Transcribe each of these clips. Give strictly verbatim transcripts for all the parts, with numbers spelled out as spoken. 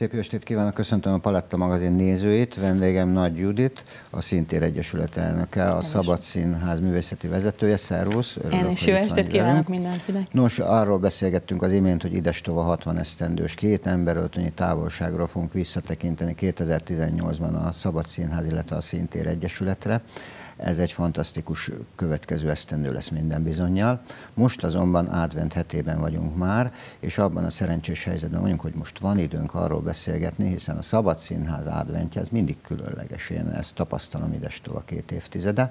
Szép jó estét kívánok, köszöntöm a Paletta magazin nézőit, vendégem Nagy Judit, a Színtér Egyesület elnöke, a Szabad Színház művészeti vezetője. Szervusz! Örülök, Én is jó estét kívánok mindenkinek! Nos, arról beszélgettünk az imént, hogy idestova hatvan esztendős, két emberöltönyi távolságról fogunk visszatekinteni kétezer-tizennyolcban a Szabad Színház, illetve a Színtér Egyesületre. Ez egy fantasztikus következő esztendő lesz minden bizonnyal. Most azonban advent hetében vagyunk már, és abban a szerencsés helyzetben vagyunk, hogy most van időnk arról beszélgetni, hiszen a Szabad Színház adventje, ez mindig különleges, én ezt tapasztalom idestova két évtizede.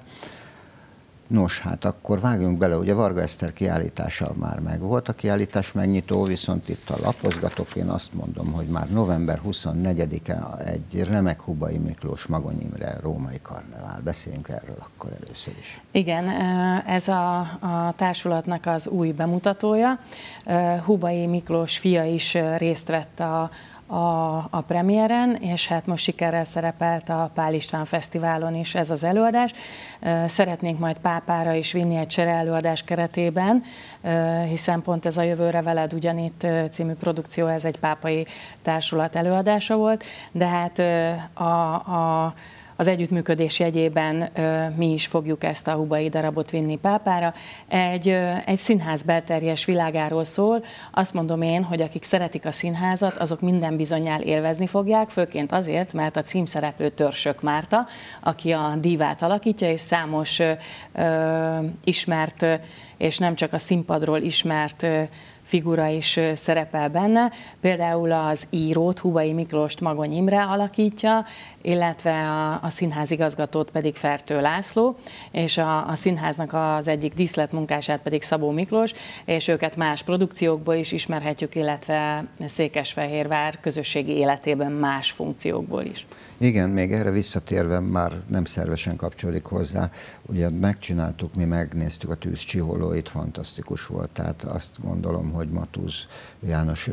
Nos, hát akkor vágjunk bele, ugye Varga Eszter kiállítása már megvolt, a kiállítás megnyitó, viszont itt a lapozgatok, én azt mondom, hogy már november huszonnegyedike egy remek Hubay Miklós Magony Imre római karnevál. Beszéljünk erről akkor először is. Igen, ez a, a társulatnak az új bemutatója. Hubay Miklós fia is részt vett a A, a premiéren, és hát most sikerrel szerepelt a Pál István Fesztiválon is ez az előadás. Szeretnénk majd Pápára is vinni egy csereelőadás keretében, hiszen pont ez a Jövőre veled ugyanitt című produkció, ez egy pápai társulat előadása volt, de hát a, a az együttműködés jegyében ö, mi is fogjuk ezt a Hubay darabot vinni Pápára. Egy, ö, egy színház belterjes világáról szól. Azt mondom én, hogy akik szeretik a színházat, azok minden bizonnyal élvezni fogják, főként azért, mert a címszereplő Törsök Márta, aki a dívát alakítja, és számos ö, ö, ismert, ö, és nem csak a színpadról ismert ö, figura is szerepel benne, például az írót, Hubay Miklóst Magony Imre alakítja, illetve a, a színházigazgatót pedig Fertő László, és a, a színháznak az egyik díszletmunkását pedig Szabó Miklós, és őket más produkciókból is ismerhetjük, illetve Székesfehérvár közösségi életében más funkciókból is. Igen, még erre visszatérve már nem szervesen kapcsolódik hozzá. Ugye megcsináltuk, mi megnéztük a Tűz csiholóit, fantasztikus volt, tehát azt gondolom, hogy Matúz János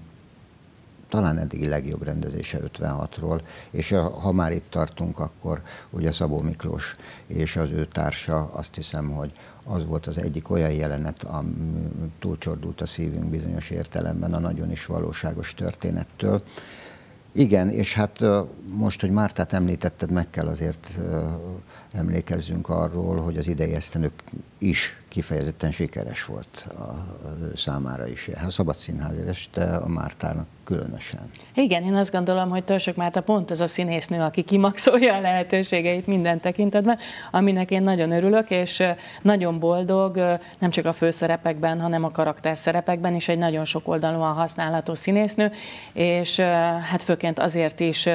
talán eddigi legjobb rendezése ötvenhatról, és ha már itt tartunk, akkor ugye Szabó Miklós és az ő társa, azt hiszem, hogy az volt az egyik olyan jelenet, ami túlcsordult a szívünk bizonyos értelemben a nagyon is valóságos történettől. Igen, és hát most, hogy Mártát említetted, meg kell azért emlékezzünk arról, hogy az idei esztendő is kifejezetten sikeres volt az ő számára is. A Szabad Színházért, de a Mártának különösen. Igen, én azt gondolom, hogy Törsök Márta pont az a színésznő, aki kimaxolja a lehetőségeit minden tekintetben, aminek én nagyon örülök, és nagyon boldog, nem csak a főszerepekben, hanem a karakterszerepekben is egy nagyon sokoldalúan használható színésznő, és hát főként azért is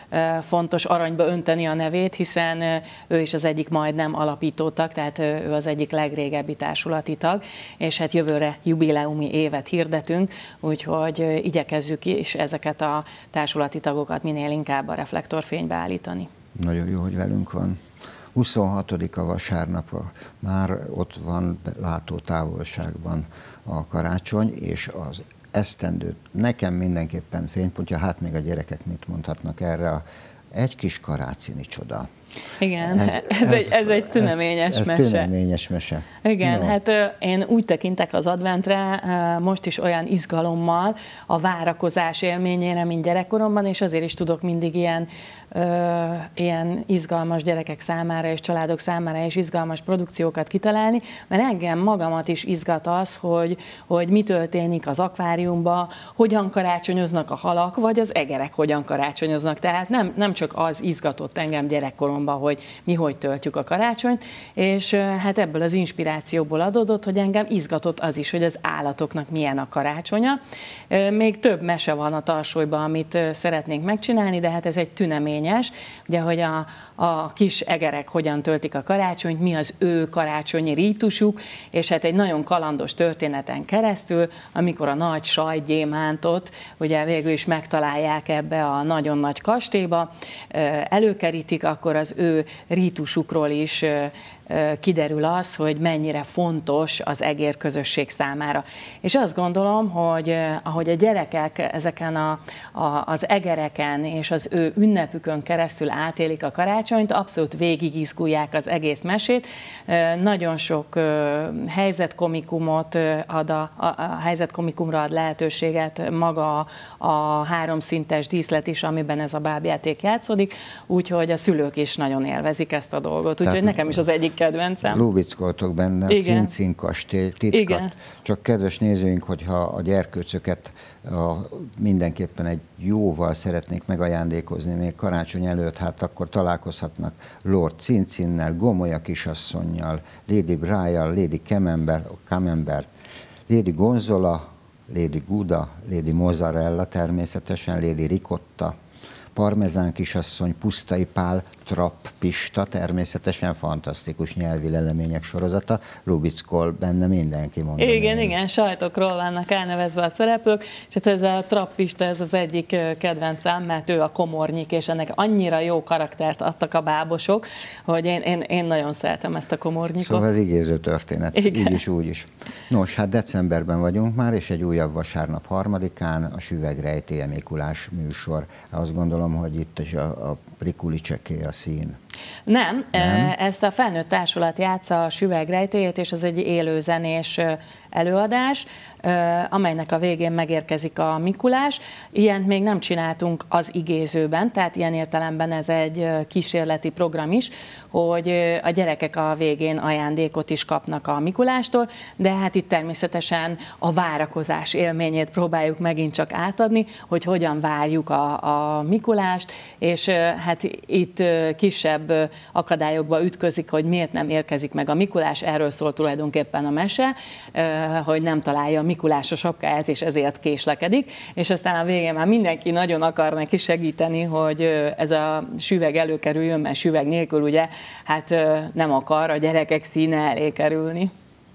fontos aranyba önteni a nevét, hiszen ő is az egyik majdnem alapítótag, tehát ő az egyik legrégebbi társulati tag, és hát jövőre jubileumi évet hirdetünk, úgyhogy igyekezzük is ezeket a társulati tagokat minél inkább a reflektorfénybe állítani. Nagyon jó, hogy velünk van. huszonhatodika vasárnap, már ott van látó távolságban a karácsony, és az esztendő nekem mindenképpen fénypontja, hát még a gyerekek mit mondhatnak erre, a egy kis karácsonyi csoda. Igen, ez, ez, ez, egy, ez egy tüneményes ez, ez mese. tüneményes mese. Igen, no. hát én úgy tekintek az adventre most is olyan izgalommal, a várakozás élményére, mint gyerekkoromban, és azért is tudok mindig ilyen, ö, ilyen izgalmas gyerekek számára és családok számára is izgalmas produkciókat kitalálni, mert engem magamat is izgat az, hogy, hogy mi történik az akváriumban, hogyan karácsonyoznak a halak, vagy az egerek hogyan karácsonyoznak. Tehát nem, nem csak az izgatott engem gyerekkoromban, hogy mi hogy töltjük a karácsonyt, és hát ebből az inspirációból adódott, hogy engem izgatott az is, hogy az állatoknak milyen a karácsonya. Még több mese van a tarsolyban, amit szeretnénk megcsinálni, de hát ez egy tüneményes, ugye, hogy a, a kis egerek hogyan töltik a karácsonyt, mi az ő karácsonyi rítusuk, és hát egy nagyon kalandos történeten keresztül, amikor a nagy sajtgyémántot ugye végül is megtalálják ebbe a nagyon nagy kastélyba, előkerítik, akkor az ő rítusukról is kiderül az, hogy mennyire fontos az egér közösség számára. És azt gondolom, hogy ahogy a gyerekek ezeken a, a, az egereken és az ő ünnepükön keresztül átélik a karácsonyt, abszolút végigizgulják az egész mesét. Nagyon sok helyzetkomikumot ad a, a, a helyzetkomikumra ad lehetőséget maga a háromszintes díszlet is, amiben ez a bábjáték játszódik, úgyhogy a szülők is nagyon élvezik ezt a dolgot. Úgyhogy nekem is az egyik kedvencem. Lóbickoltok benne a Cincin kastély titkat. Igen. Csak kedves nézőink, hogyha a gyerkőcöket a, mindenképpen egy jóval szeretnék megajándékozni még karácsony előtt, hát akkor találkozhatnak Lord Cincinnel, Gomolya kisasszonnyal, Lady Brian, Lady Camembert, Camembert, Lady Gonzola, Lady Gouda, Lady Mozzarella természetesen, Lady Ricotta, Parmezán kisasszony, Pusztai Pál, Trapp Pista, természetesen fantasztikus nyelvi lelemények sorozata. Lubickol benne mindenki, mondom. Igen, én. igen, sajtokról vannak elnevezve a szereplők, és hát ez a Trapp Pista, ez az egyik kedvencem, mert ő a komornyik, és ennek annyira jó karaktert adtak a bábosok, hogy én, én, én nagyon szeretem ezt a komornyikot. Szóval ez igéző történet, igen. így is, úgy is. Nos, hát decemberben vagyunk már, és egy újabb vasárnap harmadikán a Süvegrejtélye Mikulás műsor. Azt gondolom, hogy itt is a, a prikulicseké a szín. Nem, Nem, ezt a felnőtt társulat játsza a Süvegrejtélyét, és ez egy élőzenés előadás, amelynek a végén megérkezik a Mikulás. Ilyent még nem csináltunk az igézőben, tehát ilyen értelemben ez egy kísérleti program is, hogy a gyerekek a végén ajándékot is kapnak a Mikulástól, de hát itt természetesen a várakozás élményét próbáljuk megint csak átadni, hogy hogyan várjuk a, a Mikulást, és hát itt kisebb akadályokba ütközik, hogy miért nem érkezik meg a Mikulás, erről szól tulajdonképpen a mese, hogy nem találja a Mikulás a sapkáját, és ezért késlekedik, és aztán a végén már mindenki nagyon akar neki segíteni, hogy ez a süveg előkerüljön, mert süveg nélkül ugye hát nem akar a gyerekek színe elé kerülni.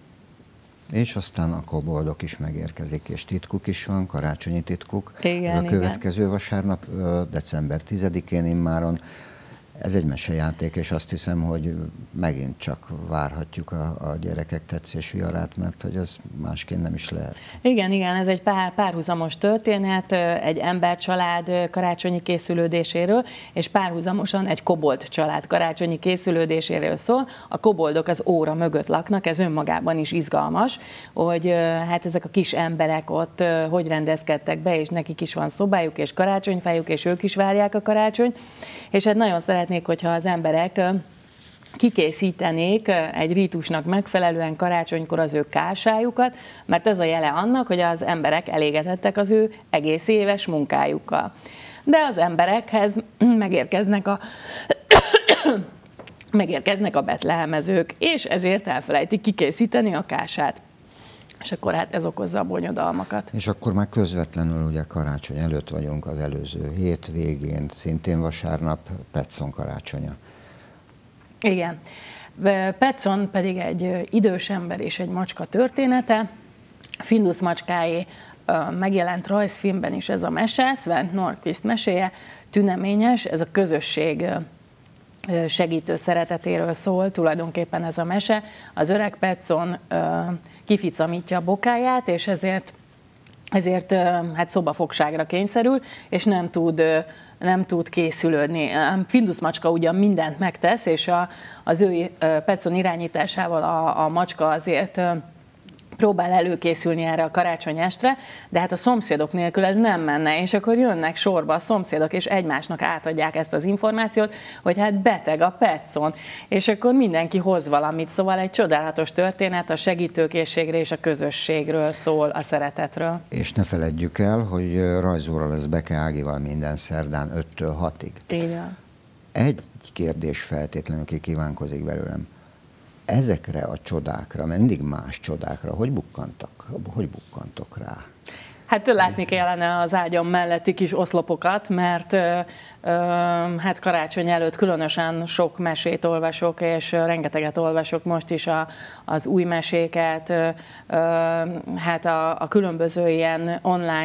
És aztán a koboldok is megérkezik, és titkuk is van, karácsonyi titkuk. Igen, a következő igen. vasárnap, december tizedikén immáron. Ez egy mesejáték, és azt hiszem, hogy megint csak várhatjuk a, a gyerekek tetszésviharát, mert hogy ez másként nem is lehet. Igen, igen, ez egy pár, párhuzamos történet, egy embercsalád karácsonyi készülődéséről, és párhuzamosan egy kobold család karácsonyi készülődéséről szól. A koboldok az óra mögött laknak, ez önmagában is izgalmas, hogy hát ezek a kis emberek ott hogy rendezkedtek be, és nekik is van szobájuk, és karácsonyfájuk, és ők is várják a karácsonyt, és hát nagyon szeretnék, hogyha az emberek kikészítenék egy rítusnak megfelelően karácsonykor az ő kásájukat, mert ez a jele annak, hogy az emberek elégedettek az ő egész éves munkájukkal. De az emberekhez megérkeznek a megérkeznek a betlehemezők, és ezért elfelejtik kikészíteni a kását. És akkor hát ez okozza a bonyodalmakat. És akkor már közvetlenül ugye karácsony előtt vagyunk, az előző hét végén, szintén vasárnap, Petszon karácsonya. Igen. Petszon pedig egy idős ember és egy macska története. Findus macskáé megjelent rajzfilmben is ez a mese, Sven Nordqvist meséje, tüneményes, ez a közösség segítő szeretetéről szól, tulajdonképpen ez a mese. Az öreg Petszon kificamítja a bokáját, és ezért, ezért hát szobafogságra kényszerül, és nem tud, nem tud készülődni. Findus macska ugyan mindent megtesz, és a, az ő Petszon irányításával a, a macska azért próbál előkészülni erre a karácsony estre, de hát a szomszédok nélkül ez nem menne, és akkor jönnek sorba a szomszédok, és egymásnak átadják ezt az információt, hogy hát beteg a Petszon, és akkor mindenki hoz valamit, szóval egy csodálatos történet a segítőkészségre és a közösségről szól, a szeretetről. És ne feledjük el, hogy rajzóra lesz Beke Ágival minden szerdán öttől hatig. Igen. Egy kérdés feltétlenül ki kívánkozik belőlem. Ezekre a csodákra, mert mindig más csodákra, hogy bukkantak, hogy bukkantok rá? Hát látni Ez... kellene az ágyam melletti kis oszlopokat, mert ö, ö, hát karácsony előtt különösen sok mesét olvasok, és rengeteget olvasok most is a, az új meséket, ö, ö, hát a, a különböző ilyen online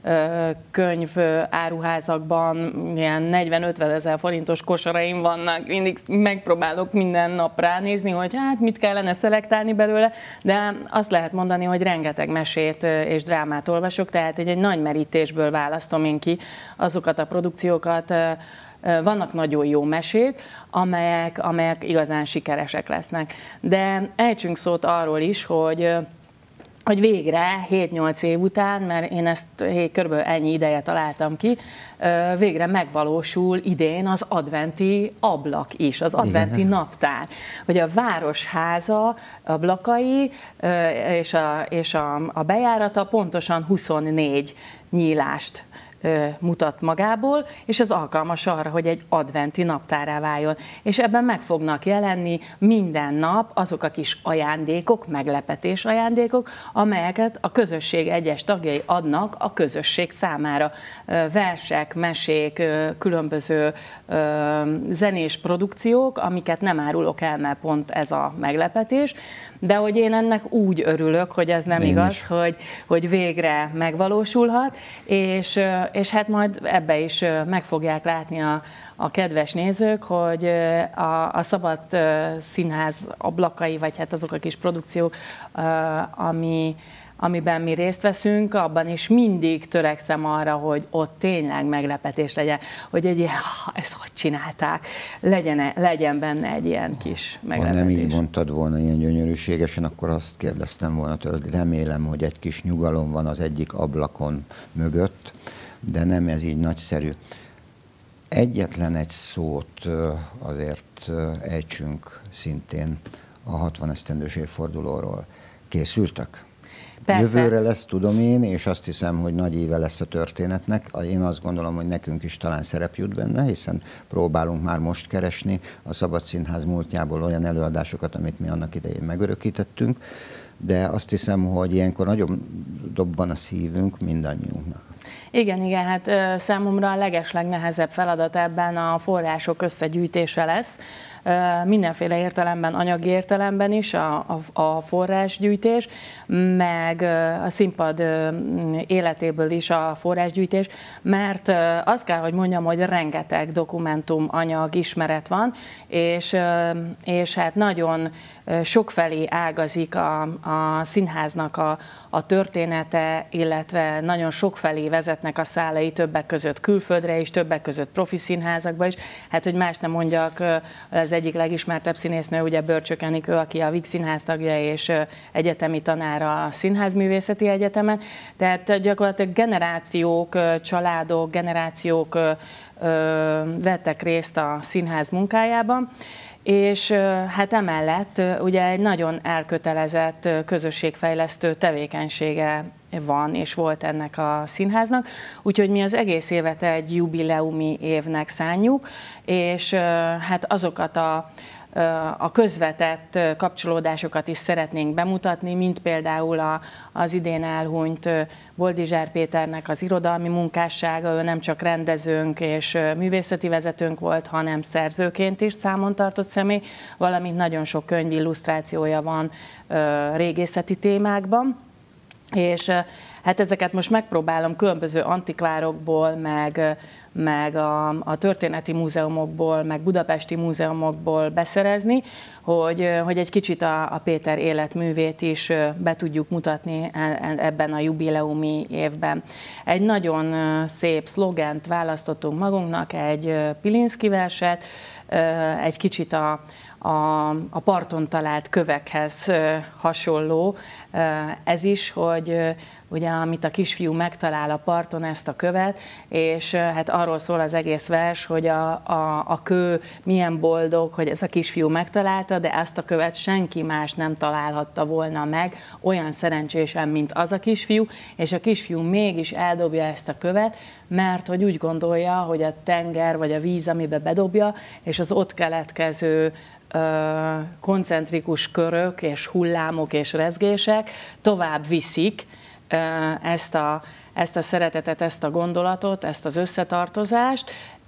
könyv áruházakban ilyen negyven-ötven ezer forintos kosaraim vannak, mindig megpróbálok minden nap ránézni, hogy hát mit kellene szelektálni belőle, de azt lehet mondani, hogy rengeteg mesét és drámát olvasok, tehát egy, egy nagy merítésből választom én ki azokat a produkciókat. Vannak nagyon jó mesék, amelyek, amelyek igazán sikeresek lesznek. De ejtsünk szót arról is, hogy hogy végre hét-nyolc év után, mert én ezt körülbelül ennyi ideje találtam ki, végre megvalósul idén az adventi ablak is, az adventi Igen, naptár. Hogy a városháza ablakai és a, és a, a bejárata pontosan huszonnégy nyílást mutat magából, és ez alkalmas arra, hogy egy adventi naptárá váljon. És ebben meg fognak jelenni minden nap azok a kis ajándékok, meglepetés ajándékok, amelyeket a közösség egyes tagjai adnak a közösség számára. Versek, mesék, különböző zenés produkciók, amiket nem árulok el, mert pont ez a meglepetés, de hogy én ennek úgy örülök, hogy ez nem én igaz, hogy, hogy végre megvalósulhat, és, és hát majd ebbe is meg fogják látni a, a kedves nézők, hogy a, a Szabad Színház ablakai, vagy hát azok a kis produkciók, ami amiben mi részt veszünk, abban is mindig törekszem arra, hogy ott tényleg meglepetés legyen, hogy egy ilyen, ezt hogy csinálták, legyen, legyen benne egy ilyen kis meglepetés. Ha nem így mondtad volna ilyen gyönyörűségesen, akkor azt kérdeztem volna tőled, remélem, hogy egy kis nyugalom van az egyik ablakon mögött, de nem ez így nagyszerű. Egyetlen egy szót azért ejtsünk szintén a hatvan esztendős évfordulóról. Készültek? Persze. Jövőre lesz, tudom én, és azt hiszem, hogy nagy éve lesz a történetnek. Én azt gondolom, hogy nekünk is talán szerep jut benne, hiszen próbálunk már most keresni a Szabad Színház múltjából olyan előadásokat, amit mi annak idején megörökítettünk, de azt hiszem, hogy ilyenkor nagyon dobban a szívünk mindannyiunknak. Igen, igen, hát számomra a legeslegnehezebb feladat ebben a források összegyűjtése lesz. Mindenféle értelemben, anyagi értelemben is a, a, a forrásgyűjtés, meg a színpad életéből is a forrásgyűjtés, mert azt kell, hogy mondjam, hogy rengeteg dokumentum, anyag, ismeret van, és, és hát nagyon sokfelé ágazik a, a színháznak a, a története, illetve nagyon sokfelé vezetnek a szálai, többek között külföldre is, többek között profi színházakba is. Hát, hogy más nem mondjak, az egyik legismertebb színésznő, ugye Börcsök Enikő, aki a Víg Színház tagja és egyetemi tanára a Színházművészeti Egyetemen. Tehát gyakorlatilag generációk, családok, generációk vettek részt a színház munkájában. És hát emellett ugye egy nagyon elkötelezett közösségfejlesztő tevékenysége van és volt ennek a színháznak, úgyhogy mi az egész évet egy jubileumi évnek szánjuk, és hát azokat a a közvetett kapcsolódásokat is szeretnénk bemutatni, mint például a, az idén elhunyt Boldizsár Péternek az irodalmi munkássága, ő nem csak rendezőnk és művészeti vezetőnk volt, hanem szerzőként is számon tartott személy, valamint nagyon sok könyv illusztrációja van régészeti témákban, és hát ezeket most megpróbálom különböző antikvárokból, meg, meg a, a történeti múzeumokból, meg budapesti múzeumokból beszerezni, hogy, hogy egy kicsit a, a Péter életművét is be tudjuk mutatni ebben a jubileumi évben. Egy nagyon szép szlogent választottunk magunknak, egy Pilinszky verset, egy kicsit a A, a parton talált kövekhez hasonló ez is, hogy ugye amit a kisfiú megtalál a parton, ezt a követ, és hát arról szól az egész vers, hogy a, a, a kő milyen boldog, hogy ez a kisfiú megtalálta, de ezt a követ senki más nem találhatta volna meg olyan szerencsésen, mint az a kisfiú, és a kisfiú mégis eldobja ezt a követ, mert hogy úgy gondolja, hogy a tenger vagy a víz, amibe bedobja, és az ott keletkező koncentrikus körök és hullámok és rezgések tovább viszik ezt a, ezt a szeretetet, ezt a gondolatot, ezt az összetartozást,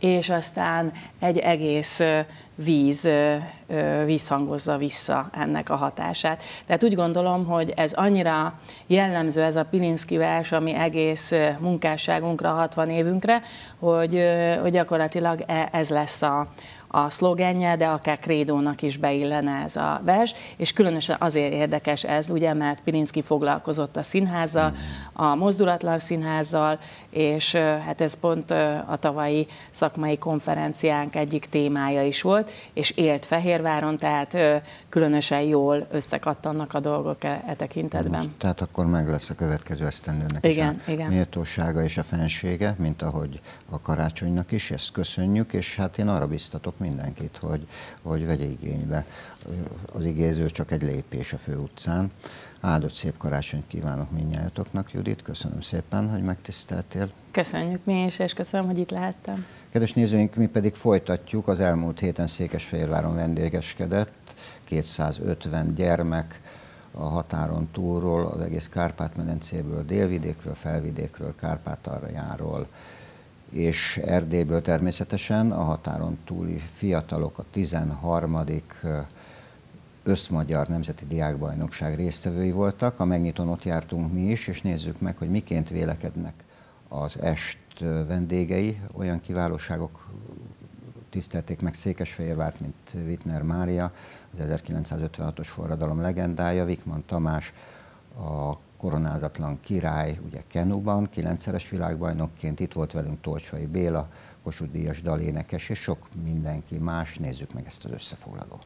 és aztán egy egész víz visszhangozza vissza ennek a hatását. Tehát úgy gondolom, hogy ez annyira jellemző, ez a Pilinszky vers, ami egész munkásságunkra, hatvan évünkre, hogy, hogy gyakorlatilag ez lesz a, a szlogenje, de akár krédónak is beillene ez a vers, és különösen azért érdekes ez, ugye, mert Pilinszky foglalkozott a színházzal, a Mozdulatlan Színházzal, és hát ez pont a tavalyi szakmai konferenciánk egyik témája is volt, és élt Fehérváron, tehát különösen jól összekattannak a dolgok e, e tekintetben. Most, tehát akkor meg lesz a következő esztendőnek igen, is a igen. méltósága és a fensége, mint ahogy a karácsonynak is, ezt köszönjük, és hát én arra biztatok mindenkit, hogy, hogy vegye igénybe. Az igéző csak egy lépés a főutcán. Áldott szép karácsonyt kívánok mindnyájatoknak, Judit, köszönöm szépen, hogy megtiszteltél. Köszönjük mi is, és köszönöm, hogy itt lehettem. Kedves nézőink, mi pedig folytatjuk, az elmúlt héten Székesfehérváron vendégeskedett kétszázötven gyermek a határon túlról, az egész Kárpát-medencéből, délvidékről, felvidékről, Kárpátaljáról, és Erdélyből természetesen. A határon túli fiatalok a tizenharmadik Összmagyar Nemzeti Diákbajnokság résztvevői voltak. A megnyitón ott jártunk mi is, és nézzük meg, hogy miként vélekednek az est vendégei. Olyan kiválóságok tisztelték meg Székesfehérvárt, mint Wittner Mária, az ezerkilencszázötvenhatos forradalom legendája, Vikman Tamás, a koronázatlan király, ugye kenuban, kilencszeres világbajnokként, itt volt velünk Tolcsai Béla, Kossuth Díjas dalénekes, és sok mindenki más. Nézzük meg ezt az összefoglalót.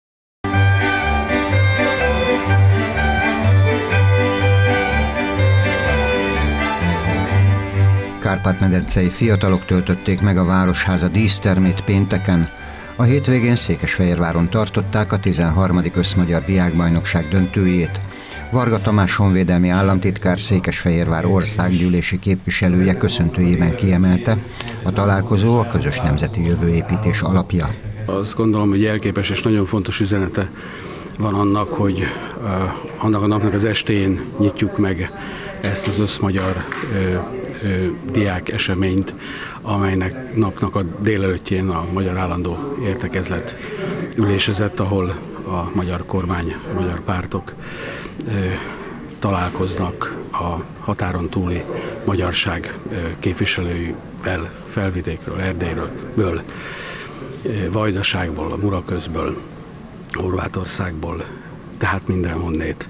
Kárpát-medencei fiatalok töltötték meg a Városháza dísztermét pénteken. A hétvégén Székesfehérváron tartották a tizenharmadik Összmagyar Diákbajnokság döntőjét. Varga Tamás honvédelmi államtitkár, Székesfehérvár országgyűlési képviselője köszöntőjében kiemelte, a találkozó a közös nemzeti jövőépítés alapja. Azt gondolom, hogy jelképes és nagyon fontos üzenete van annak, hogy uh, annak a napnak az estén nyitjuk meg ezt az összmagyar uh, uh, diák eseményt, amelynek napnak a délelőttjén a Magyar Állandó Értekezlet ülésezett, ahol a magyar kormány, a magyar pártok uh, találkoznak a határon túli magyarság uh, képviselőivel, Felvidékről, Erdélyről, ből, uh, Vajdaságból, a Muraközből, Horvátországból, tehát mindenhonnét.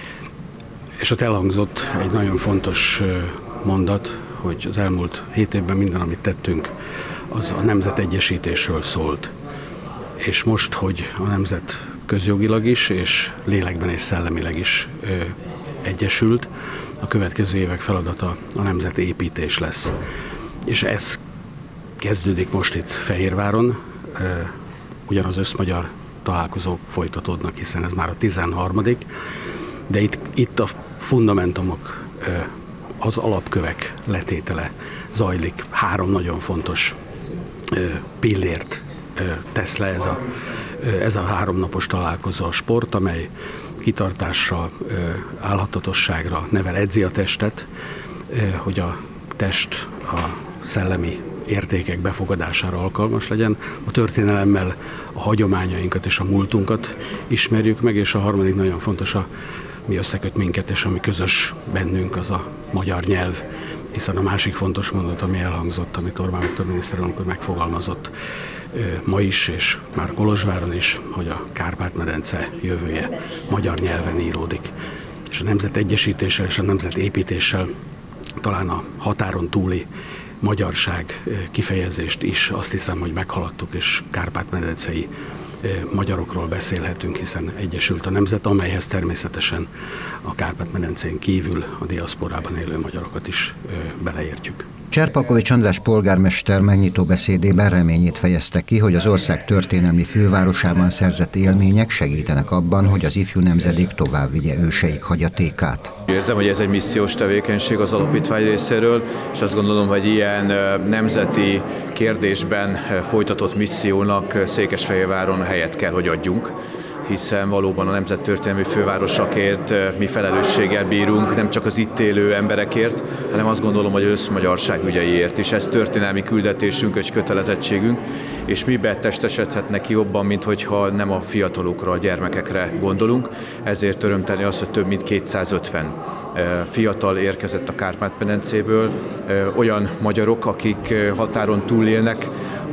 És ott elhangzott egy nagyon fontos mondat, hogy az elmúlt hét évben minden, amit tettünk, az a nemzet egyesítésről szólt. És most, hogy a nemzet közjogilag is, és lélekben és szellemileg is ö, egyesült, a következő évek feladata a nemzetépítés lesz. És ez kezdődik most itt Fehérváron, ö, ugyanaz összmagyar találkozók folytatódnak, hiszen ez már a tizenharmadik, de itt, itt a fundamentumok, az alapkövek letétele zajlik. Három nagyon fontos pillért tesz le ez a, ez a háromnapos találkozó. A sport, amely kitartásra, állhatatosságra nevel, edzi a testet, hogy a test a szellemi értékek befogadására alkalmas legyen, a történelemmel a hagyományainkat és a múltunkat ismerjük meg, és a harmadik nagyon fontos, a, mi összeköt minket, és ami közös bennünk, az a magyar nyelv, hiszen a másik fontos mondat, ami elhangzott, amit Orbán Viktor miniszterelnök úr megfogalmazott ma is, és már Kolozsváron is, hogy a Kárpát-medence jövője magyar nyelven íródik. És a nemzet egyesítéssel és a nemzet építéssel talán a határon túli magyarság kifejezést is azt hiszem, hogy meghaladtuk, és kárpát-medencei magyarokról beszélhetünk, hiszen egyesült a nemzet, amelyhez természetesen a Kárpát-medencén kívül a diaszporában élő magyarokat is beleértjük. Cserpalkovics András polgármester megnyitó beszédében reményét fejezte ki, hogy az ország történelmi fővárosában szerzett élmények segítenek abban, hogy az ifjú nemzedék tovább vigye őseik hagyatékát. Érzem, hogy ez egy missziós tevékenység az alapítvány részéről, és azt gondolom, hogy ilyen nemzeti kérdésben folytatott missziónak Székesfehérváron helyet kell, hogy adjunk, hiszen valóban a nemzettörténelmi fővárosaként mi felelősséggel bírunk, nem csak az itt élő emberekért, hanem azt gondolom, hogy az összmagyarság ügyeiért is. Ez történelmi küldetésünk és kötelezettségünk, és mibe testesedhetnek ki jobban, mint hogyha nem a fiatalokra, a gyermekekre gondolunk. Ezért örömteli az, hogy több mint kétszázötven fiatal érkezett a Kárpát-medencéből, olyan magyarok, akik határon túl élnek,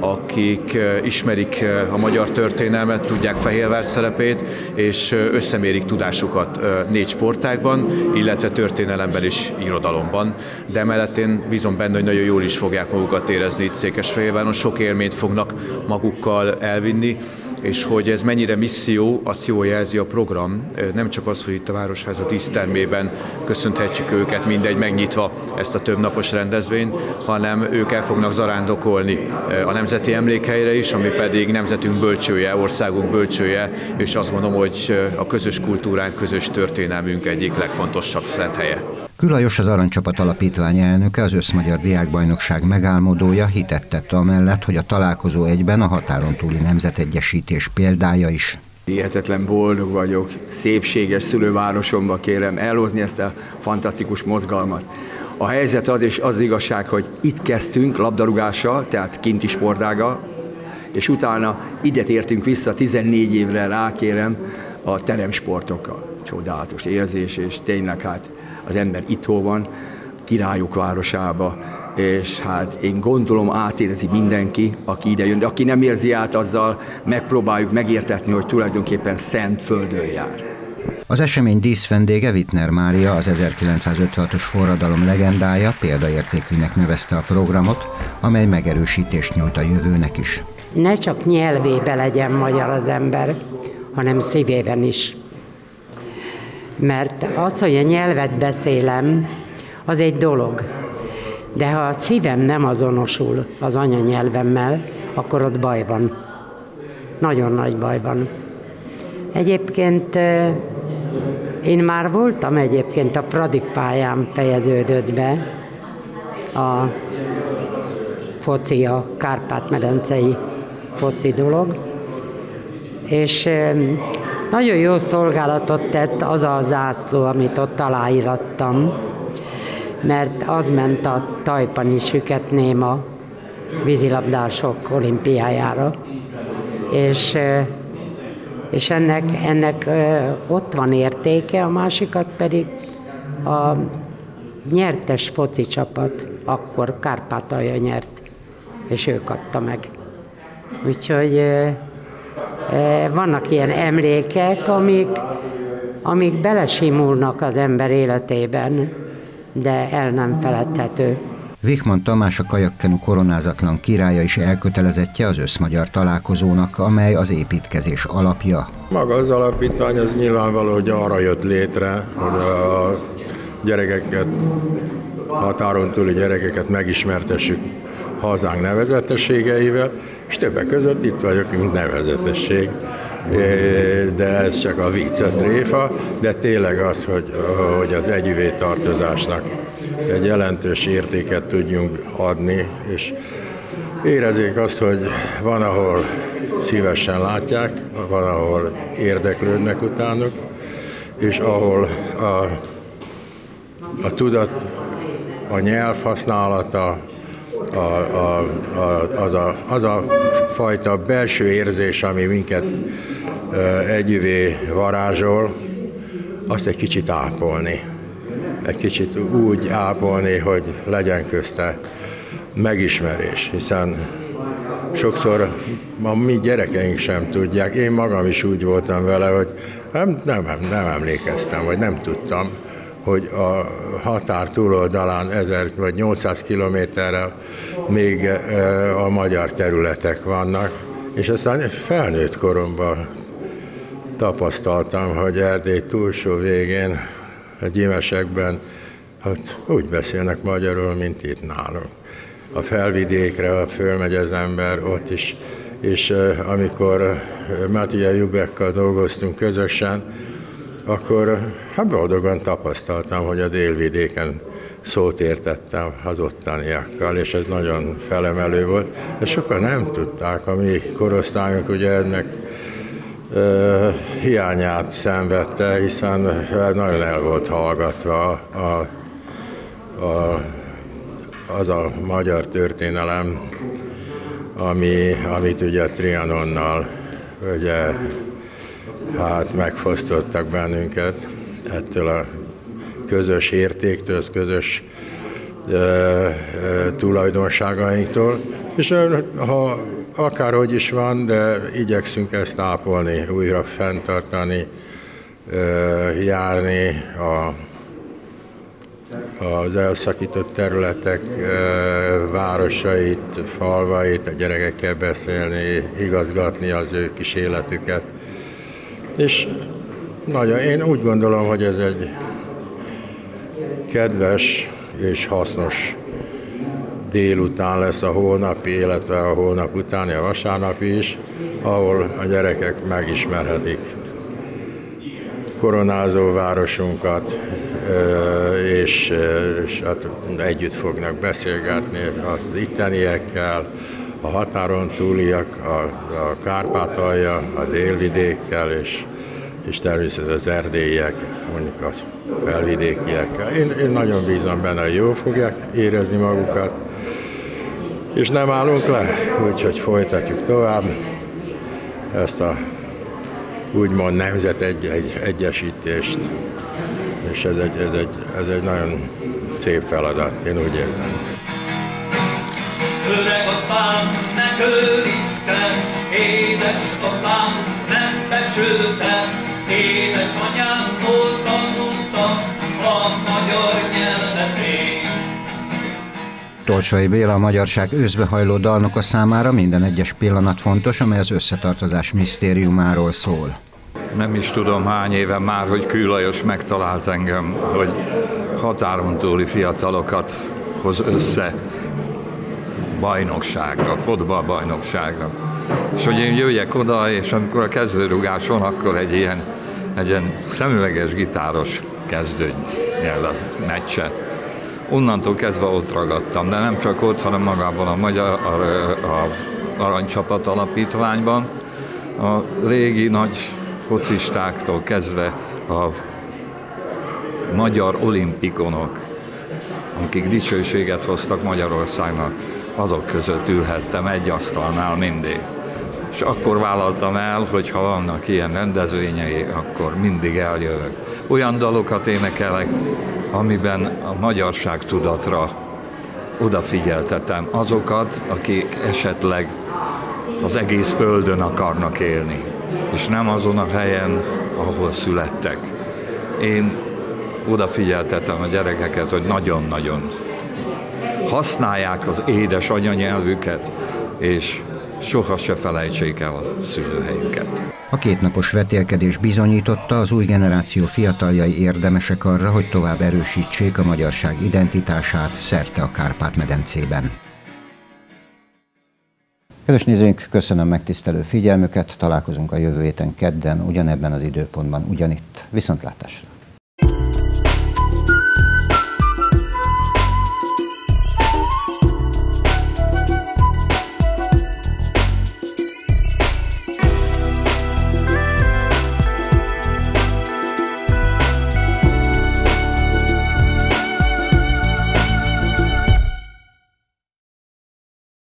akik ismerik a magyar történelmet, tudják Fehérvár szerepét, és összemérik tudásukat négy sportágban, illetve történelemben és irodalomban. De emellett én bízom benne, hogy nagyon jól is fogják magukat érezni itt Székesfehérváron, sok élményt fognak magukkal elvinni, és hogy ez mennyire misszió, azt jól jelzi a program. Nem csak az, hogy itt a Városháza dísztermében köszönhetjük őket, mindegy megnyitva ezt a többnapos rendezvényt, hanem ők el fognak zarándokolni a Nemzeti Emlékhelyre is, ami pedig nemzetünk bölcsője, országunk bölcsője, és azt gondolom, hogy a közös kultúránk, közös történelmünk egyik legfontosabb szent helye. Külajos, az Aranycsapat Alapítvány elnöke, az Összmagyar Diákbajnokság megálmodója hitet tett amellett, hogy a találkozó egyben a határon túli nemzetegyesítés példája is. Hihetetlen boldog vagyok, szépséges szülővárosomba kérem elhozni ezt a fantasztikus mozgalmat. A helyzet az, és az igazság, hogy itt kezdtünk labdarúgással, tehát kinti sportággal, és utána ide tértünk vissza tizennégy évre rá, kérem, a teremsportokkal. Csodálatos érzés, és tényleg hát az ember itthon van, királyok városába, és hát én gondolom átérzi mindenki, aki ide jön, de aki nem érzi át, azzal megpróbáljuk megértetni, hogy tulajdonképpen szent földön jár. Az esemény díszvendége, Wittner Mária, az ezerkilencszázötvenhatos forradalom legendája, példaértékűnek nevezte a programot, amely megerősítést nyújt a jövőnek is. Ne csak nyelvébe legyen magyar az ember, hanem szívében is. Mert az, hogy a nyelvet beszélem, az egy dolog. De ha a szívem nem azonosul az anyanyelvemmel, akkor ott baj van. Nagyon nagy baj van. Egyébként én már voltam egyébként, a Pradik pályán fejeződött be a foci, a Kárpát-medencei foci dolog, és nagyon jó szolgálatot tett az a zászló, amit ott aláírattam, mert az ment a tajpani süket néma vízilabdások olimpiájára, és, és ennek, ennek ott van értéke, a másikat pedig a nyertes foci csapat, akkor Kárpátalja nyert, és ő kapta meg. Úgyhogy vannak ilyen emlékek, amik, amik belesimulnak az ember életében, de el nem feledhető. Wichmann Tamás, a kajakkenu koronázatlan királya is elkötelezettje az összmagyar találkozónak, amely az építkezés alapja. Maga az alapítvány az nyilvánvaló, hogy arra jött létre, hogy a gyerekeket, határon túli gyerekeket megismertessük hazánk nevezetességeivel, és többek között itt vagyok, mint nevezetesség. De ez csak a viccet tréfa, de tényleg az, hogy, hogy az együvé tartozásnak egy jelentős értéket tudjunk adni, és érezzék azt, hogy van, ahol szívesen látják, van, ahol érdeklődnek utánuk, és ahol a, a tudat, a nyelv használata, A, a, a, az, a, az a fajta belső érzés, ami minket együvé varázsol, azt egy kicsit ápolni. Egy kicsit úgy ápolni, hogy legyen közte megismerés, hiszen sokszor a mi gyerekeink sem tudják. Én magam is úgy voltam vele, hogy nem, nem, nem emlékeztem, vagy nem tudtam, hogy a határ túloldalán ezer vagy nyolcszáz kilométerrel még a magyar területek vannak, és aztán felnőtt koromban tapasztaltam, hogy Erdély túlsó végén, a Gyimesekben, hát úgy beszélnek magyarul, mint itt nálunk. A felvidékre fölmegy az ember, ott is, és amikor Matija Jubekkal dolgoztunk közösen, akkor hát boldogan tapasztaltam, hogy a délvidéken szót értettem az ottaniakkal, és ez nagyon felemelő volt. De sokan nem tudták, a mi korosztályunk ugye ennek hiányát szenvedte, hiszen nagyon el volt hallgatva a, a, az a magyar történelem, ami, amit ugye Trianonnal ugye, hát megfosztottak bennünket ettől a közös értéktől, közös e, e, tulajdonságainktól. És ha akárhogy is van, de igyekszünk ezt ápolni, újra fenntartani, e, járni a, az elszakított területek e, városait, falvait, a gyerekekkel beszélni, igazgatni az ő kis életüket. És nagyon, én úgy gondolom, hogy ez egy kedves és hasznos délután lesz a holnapi, illetve a holnap utáni, a vasárnapi is, ahol a gyerekek megismerhetik koronázó városunkat, és, és hát együtt fognak beszélgetni az itteniekkel, a határon túliak, a, a Kárpátalja, a délvidékkel, és, és természetesen az erdélyiek, mondjuk a felvidékiekkel. Én, én nagyon bízom benne, hogy jól fogják érezni magukat, és nem állunk le, úgyhogy folytatjuk tovább ezt a úgymond nemzet egy, egy, egyesítést, és ez egy, ez, egy, ez egy nagyon szép feladat, én úgy érzem. Öreg apám, ne től Isten, édes apám, nem becsültem, édesanyámtól tanultam a magyar nyelvet én. Tolcsai Béla, a magyarság őszbe hajló dalnoka számára minden egyes pillanat fontos, amely az összetartozás misztériumáról szól. Nem is tudom hány éve már, hogy Kő Lajos megtalált engem, hogy határon túli fiatalokat hoz össze bajnokságra, fotballbajnokságra. És hogy én jöjjek oda, és amikor a kezdőrugás van, akkor egy ilyen, egy ilyen szemüveges gitáros kezdődjel a meccset. Onnantól kezdve ott ragadtam, de nem csak ott, hanem magában a Magyar a, a Aranycsapat Alapítványban. A régi nagy focistáktól kezdve a magyar olimpikonok, akik dicsőséget hoztak Magyarországnak, azok között ülhettem egy asztalnál mindig. És akkor vállaltam el, hogy ha vannak ilyen rendezvényei, akkor mindig eljövök. Olyan dalokat énekelek, amiben a magyarság tudatra odafigyeltetem azokat, akik esetleg az egész földön akarnak élni, és nem azon a helyen, ahol születtek. Én odafigyeltetem a gyerekeket, hogy nagyon-nagyon használják az édes anyanyelvüket, és soha se felejtsék el a szülőhelyüket. A kétnapos vetélkedés bizonyította, az új generáció fiataljai érdemesek arra, hogy tovább erősítsék a magyarság identitását szerte a Kárpát-medencében. Kedves nézőink, köszönöm megtisztelő figyelmüket, találkozunk a jövő héten kedden, ugyanebben az időpontban, ugyanitt. Viszontlátásra!